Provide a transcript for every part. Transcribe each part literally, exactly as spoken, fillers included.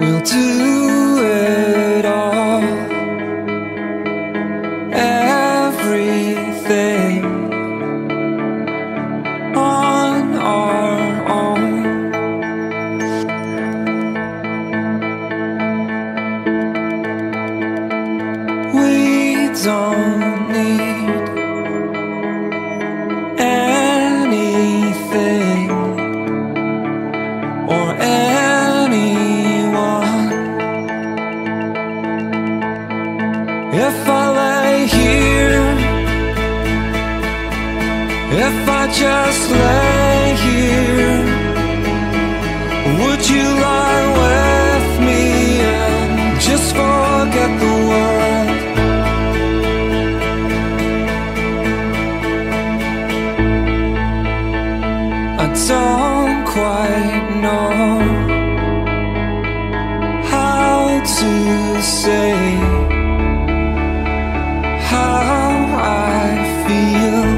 we'll do it all. Everything on our own. We don't need anything or anyone. If I lay here, if I just lay here, would you lie with me and just forget the world? I don't quite know how to say how I feel.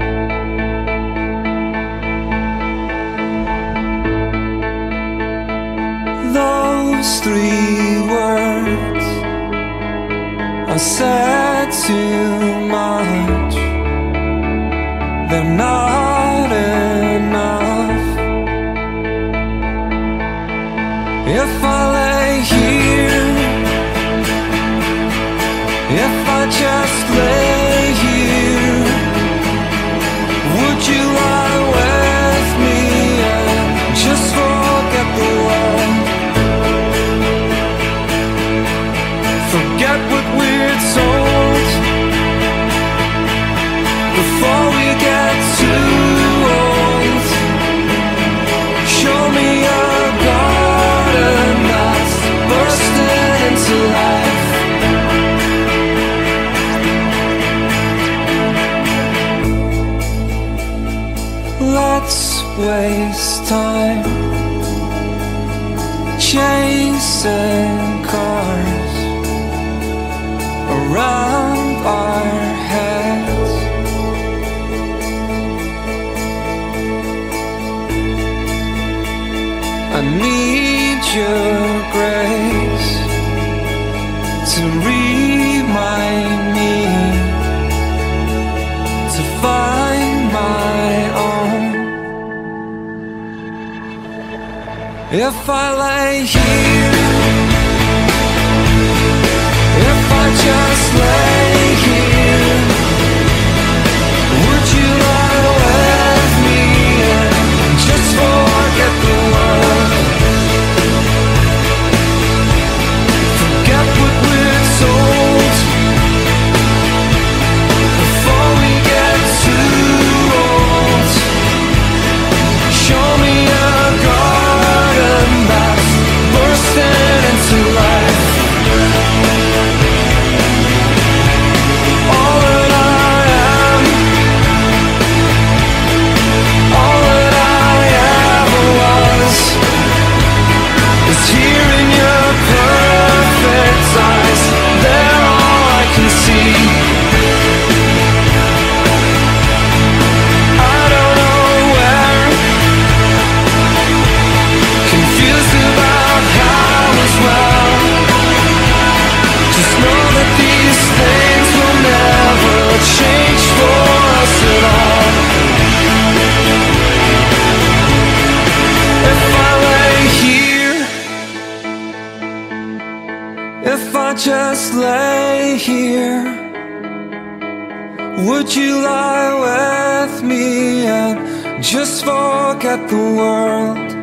Those three words are said too much. They're not enough. If I lay here, if I just lay here, would you lie with me and just forget the world? Forget what we're told before we get too old. Show me a garden that's bursting into life. Let's waste time chasing cars around our heads. I need your grace to remind me to find my own. If I lay here, if I just lay here, would you lie with me and just forget the world? Forget what we're told before we get too old. Show me a garden that's bursting into life. All that I am, all that I ever was, is here in your perfect eyes. They're all I can see. I don't know where, confused about how as well. Just know that these things will never change for us at all. If I lay here, if I just lay here, would you lie with me and just forget the world?